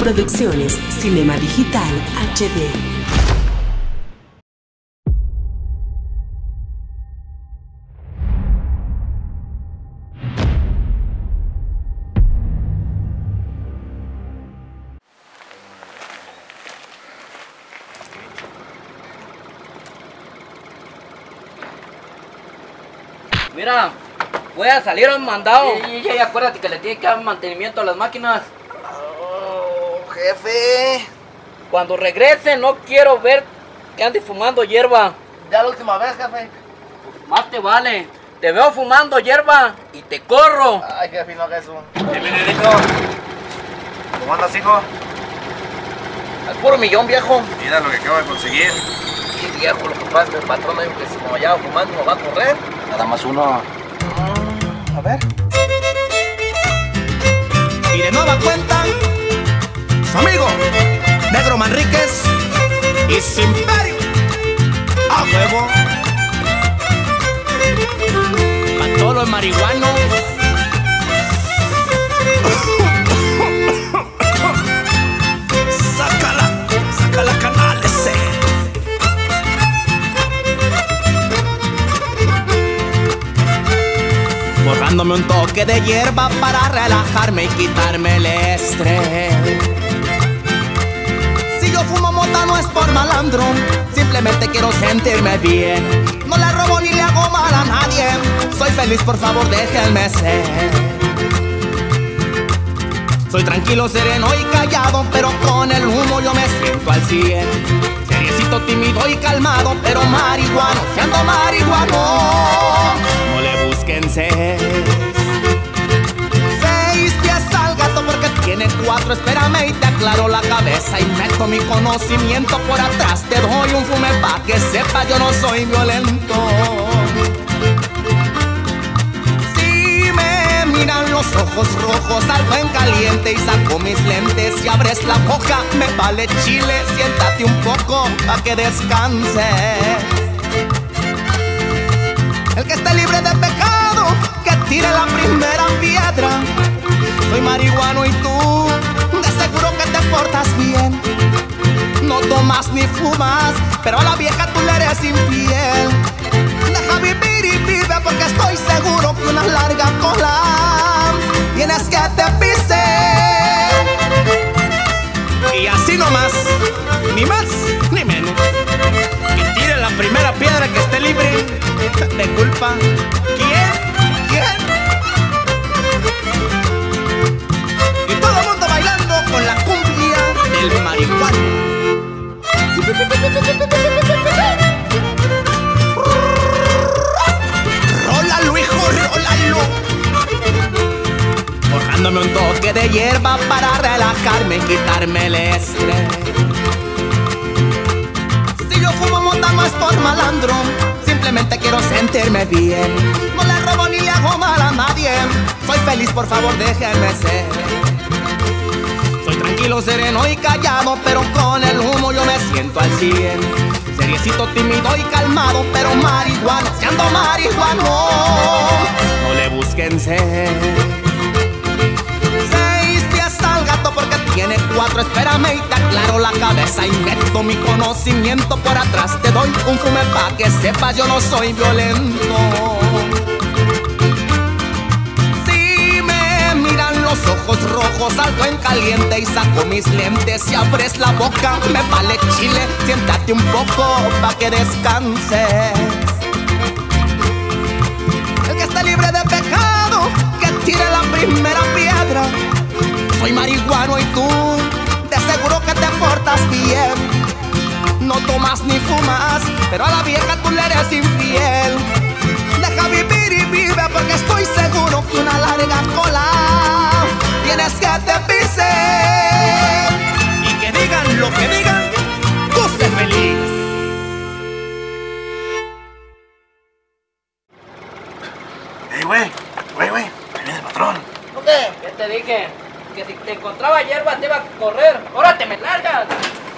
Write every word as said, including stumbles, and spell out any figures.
Producciones Cinema Digital H D. Mira, voy a salir a un mandado. Y, y, y acuérdate que le tiene que dar mantenimiento a las máquinas. Oh, jefe. Cuando regrese no quiero ver que ande fumando hierba. Ya la última vez, jefe. Pues más te vale. Te veo fumando hierba y te corro. Ay, jefe, no hagas eso. Bienvenido. ¿Cómo andas, hijo? Al puro millón, viejo. Mira lo que acabo de conseguir. Sí, viejo, lo que pasa es que el patrón me dijo que si como allá fumando me va a correr. Nada más uno. A ver. Y de nueva cuenta, su amigo Negro Manríquez y su imperio a huevo. Pa' todos los marihuanos. Sácala, sácala, canal ese. Borrándome un toque de hierba para relajarme y quitarme el estrés. Si yo fumo mota no es por malandro, simplemente quiero sentirme bien. No le robo ni le hago mal a nadie, soy feliz, por favor déjenme ser. Soy tranquilo, sereno y callado, pero con el humo yo me siento al cien. Seriecito, tímido y calmado, pero marihuano, siendo marihuano. No le busquen seis. Seis pies al gato porque tiene cuatro, espérame y te aclaro la cabeza. Y meto mi conocimiento por atrás, te doy un fume pa' que sepa yo no soy violento. Miran los ojos rojos, salgo en caliente y saco mis lentes. Si abres la boca, me vale chile. Siéntate un poco pa' que descanses. El que esté libre de pecado, que tire la primera piedra. Soy marihuano y tú, de seguro que te portas bien. No tomas ni fumas, pero a la vieja tú le eres infiel. Deja vivir y vive porque estoy seguro que una larga cola tienes que te pise. Y así nomás, ni más ni menos. Que tire la primera piedra que esté libre de culpa. ¿Quién? ¿Quién? Y todo el mundo bailando con la cumbia del marihuano. Rólalo, hijo, rólalo. Borrándome un toque de hierba para relajarme y quitarme el estrés. Si yo fumo mota no es por malandro, simplemente quiero sentirme bien. No le robo ni le hago mal a nadie, soy feliz, por favor déjenme ser. Soy tranquilo, sereno y callado, pero con el humo yo me siento al cien. Seriecito, tímido y calmado, pero marihuano, siendo marihuano. No le busquen ser. Seis pies al gato porque tiene cuatro, espérame y te aclaro la cabeza. Y meto mi conocimiento por atrás, te doy un fume pa' que sepas yo no soy violento. Los ojos rojos, salgo en caliente y saco mis lentes. Si abres la boca, me vale chile. Siéntate un poco pa' que descanses. El que esté libre de pecado, que tire la primera piedra. Soy marihuano y tú, de seguro que te portas bien. No tomas ni fumas, pero a la vieja tú le eres infiel. Deja vivir y vive porque estoy seguro que una larga cola tienes que te pise. Y que digan lo que digan, tú sé feliz. Ey, güey, güey, güey, ahí viene el patrón. ¿Qué? ¿Qué te dije? Que si te encontraba hierba te iba a correr. ¡Ahora te me largas!